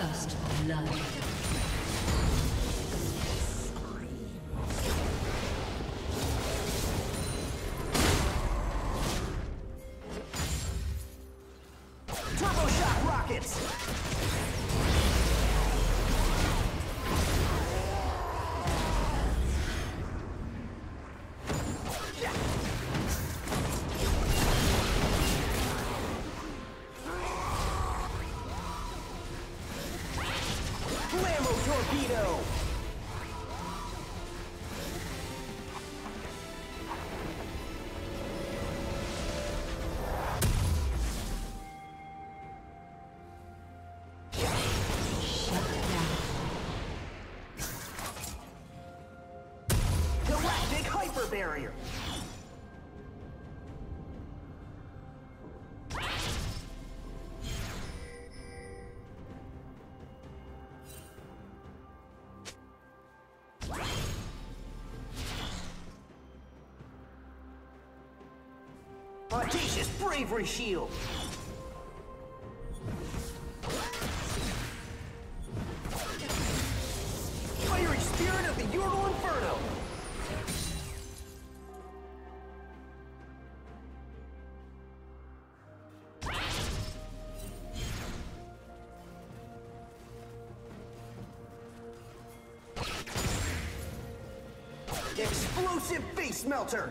First blood. Turbo shock rockets! Torpedo! Galactic hyper barrier! Audacious bravery shield! Fiery spirit of the Ural Inferno! Explosive face melter!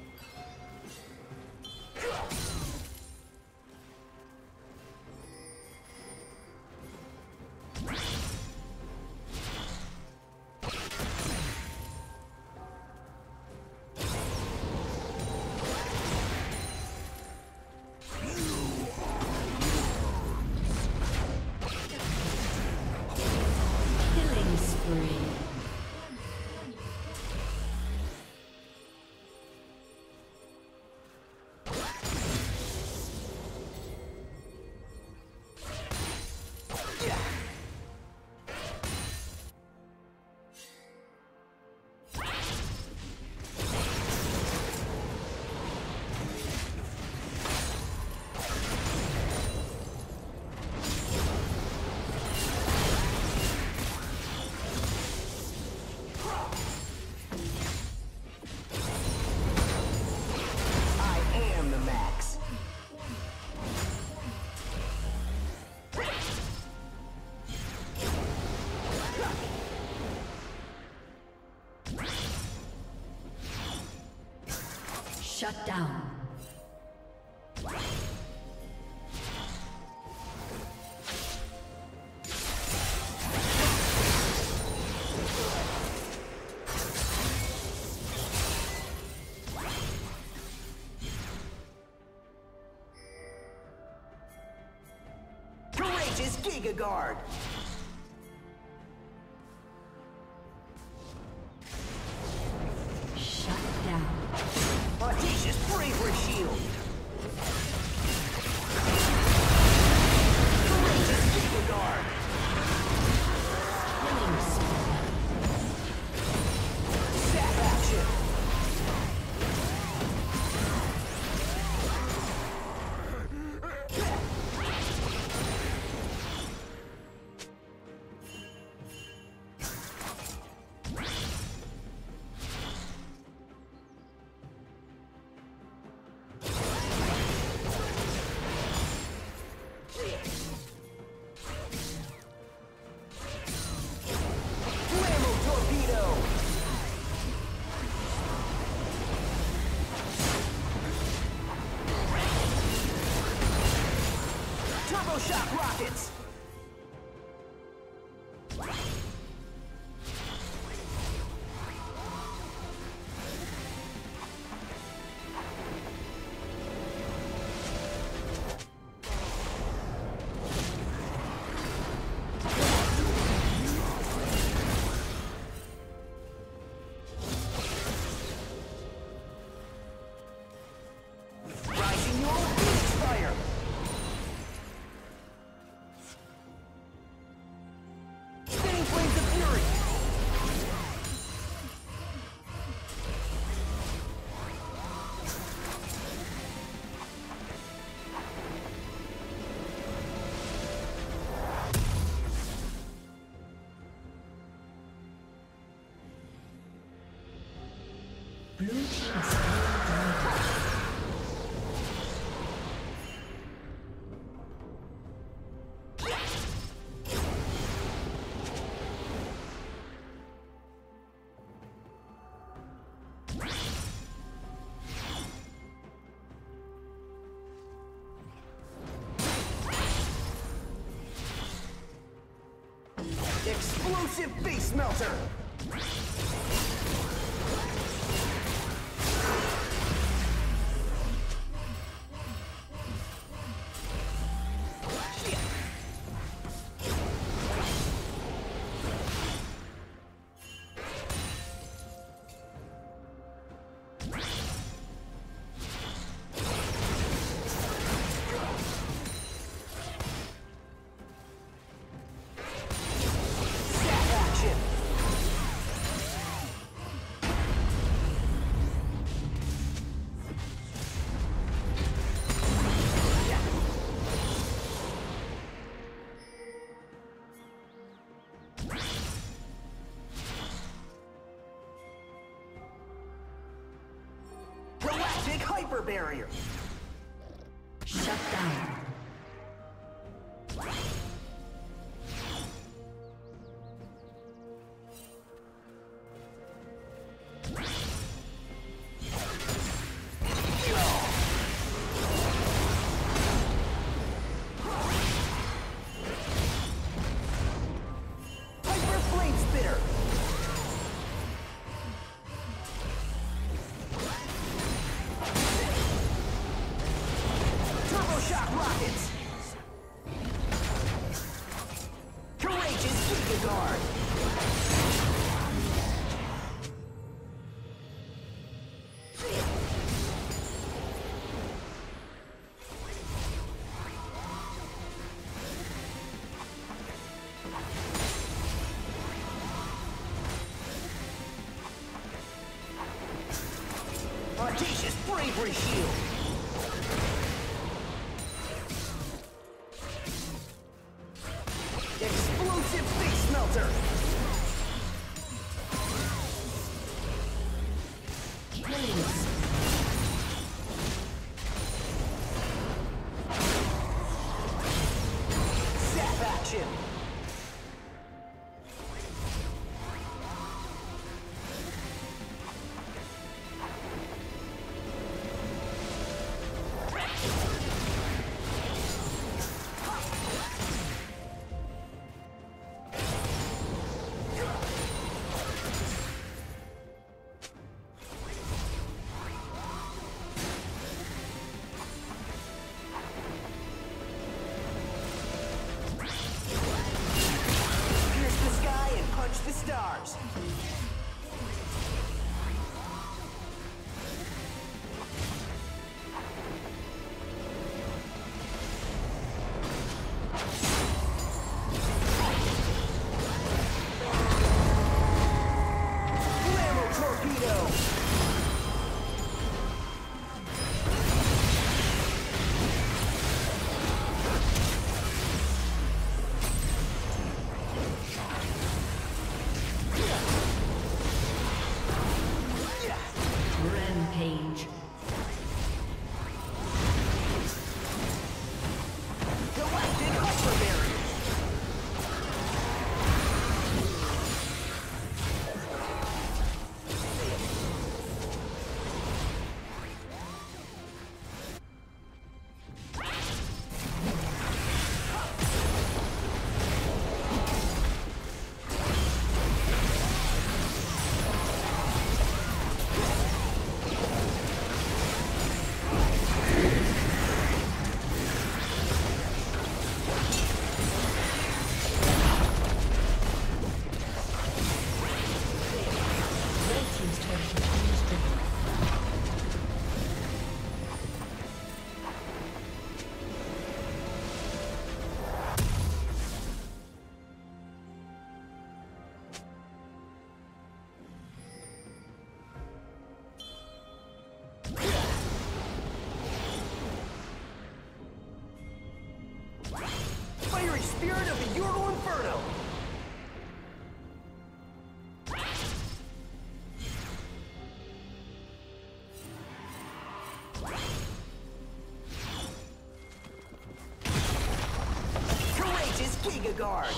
Shut down. Courageous Giga Guard! Audacious bravery shield! Courageous Giga Guard! Zap action! Shock rockets! Rising your Phoenix fire! Explosive face melter! Hyper barrier. Shut down. Hyper flame spitter. Shock rockets! Courageous Giga Guard! Audacious Bravery Shield! Explosive face melter! Zap action! The stars. Blammo torpedo. Rampage. Galactic hyper barrier. Fiery spirit of the EUW Inferno! Courageous Giga Guard!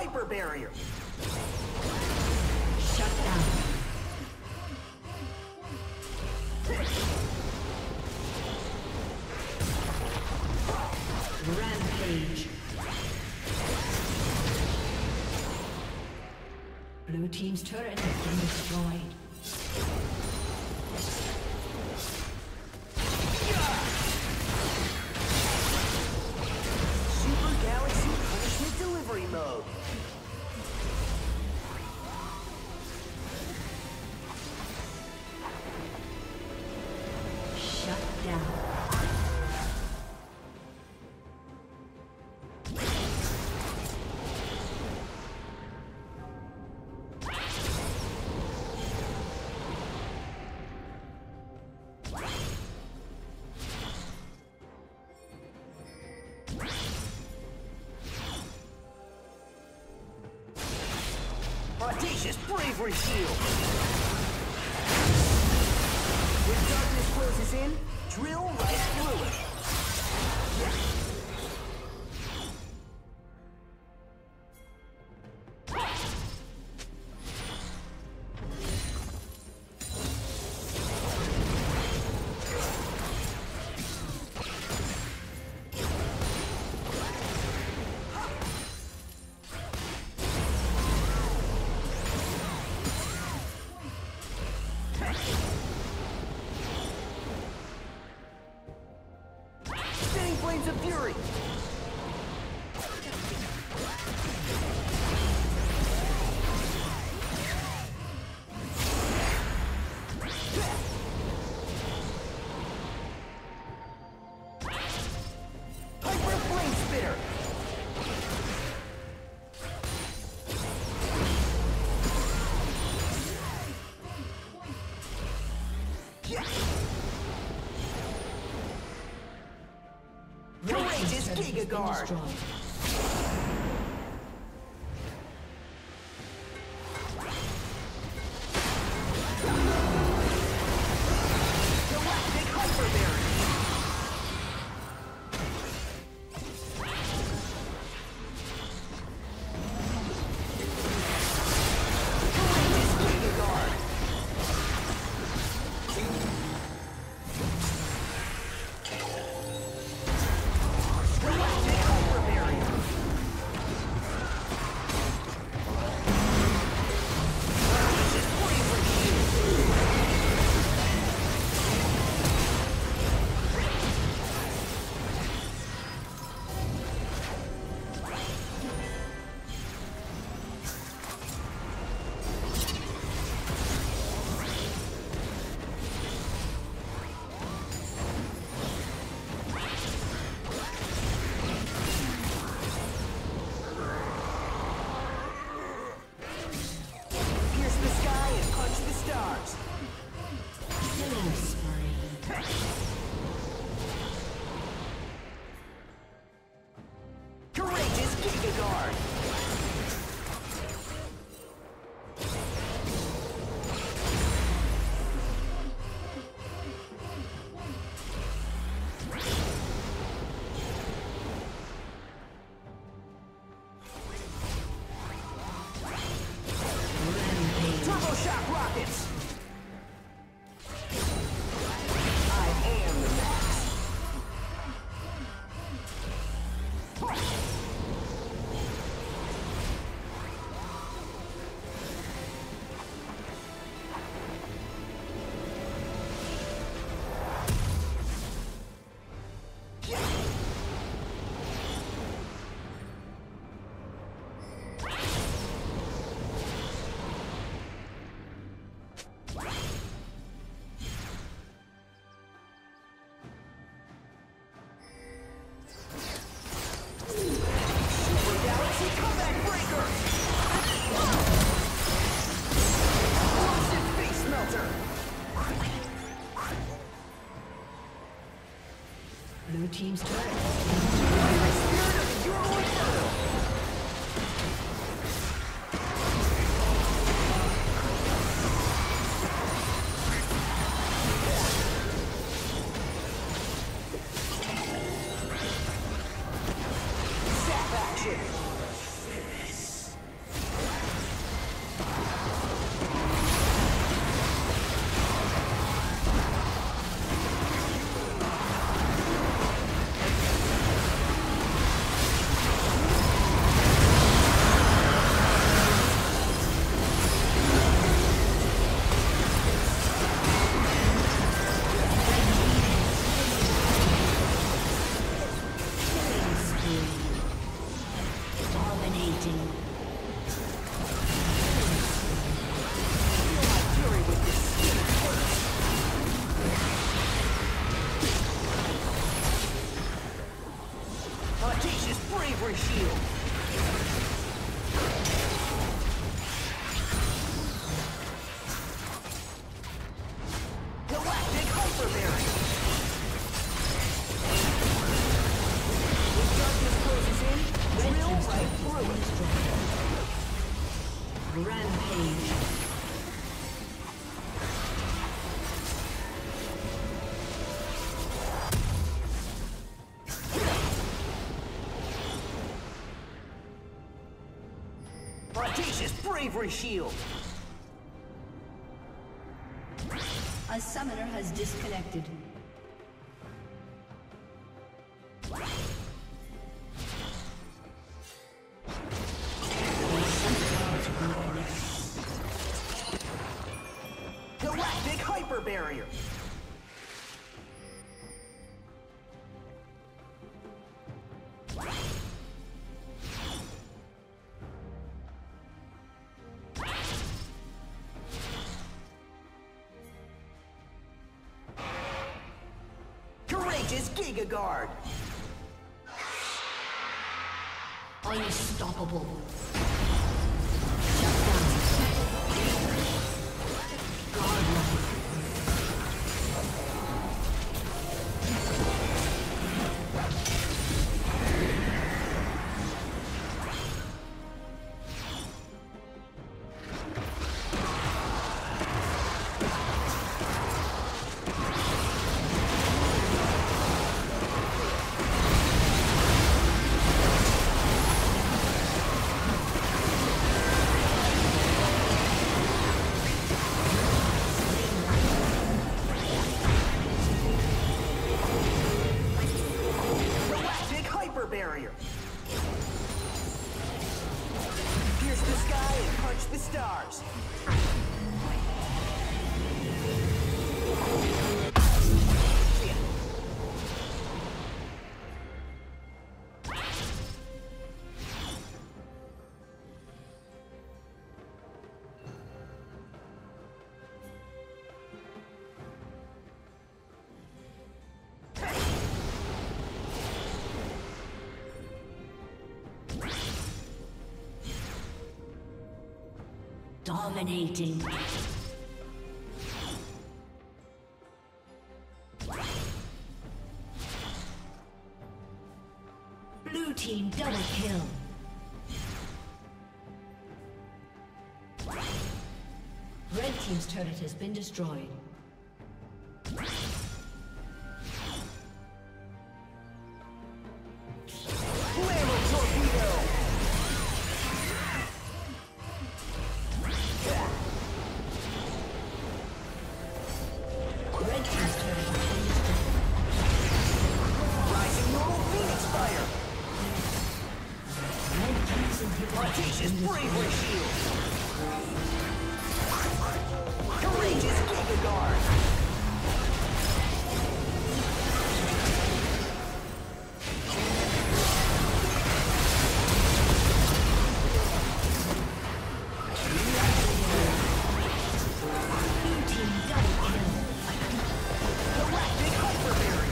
hyper barrier. Shut down. Rampage. Blue team's turret has been destroyed. Super Galaxy Punishment Delivery Mode. Shut down. Audacious Bravery Shield! When darkness closes in, drill right through it. Spinning Flames of Fury! Hyper Flame Spitter! Courageous Giga Guard! Galactic Hyper Barrier! Courageous Giga Guard! Galactic Hyper Barrier! Audacious Bravery Shield! Pierce the sky and punch the stars! Killing spree. Courageous Giga Guard! Turbo Shock Rockets! I am the max! Super Galaxy Comeback Breaker! Explosive Face Melter! Blue team's turret has Fiery Spirit of the Euro Inferno! Zap action! Rampage. Audacious bravery shield. A summoner has disconnected. Galactic hyper barrier. Courageous Giga Guard. Unstoppable. Barrier. Pierce the sky and punch the stars. Dominating. Blue team double kill. Red team's turret has been destroyed. Audacious bravery shield. Courageous Giga Guard. Blue team double kill. Galactic hyper barrier.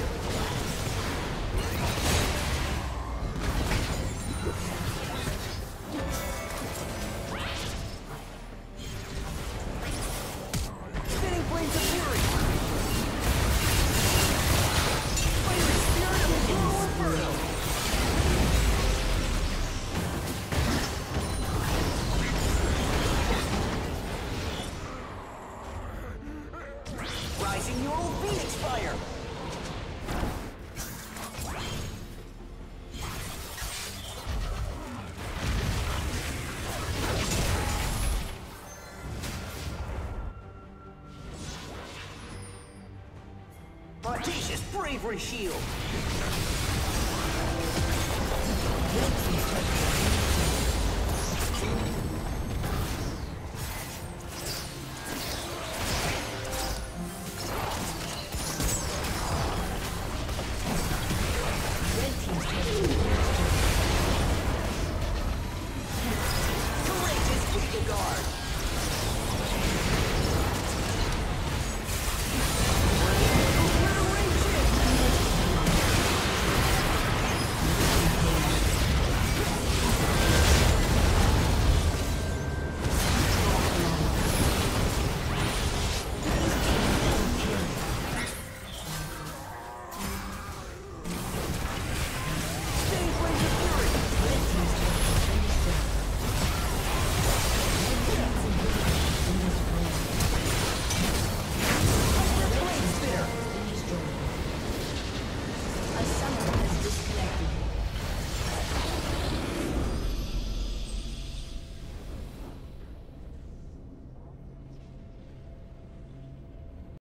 Spinning flames of fury. Fiery spirit of the Brutal Inferno. Rising neural phoenix fire. Audacious bravery shield. Red team's turret has been destroyed.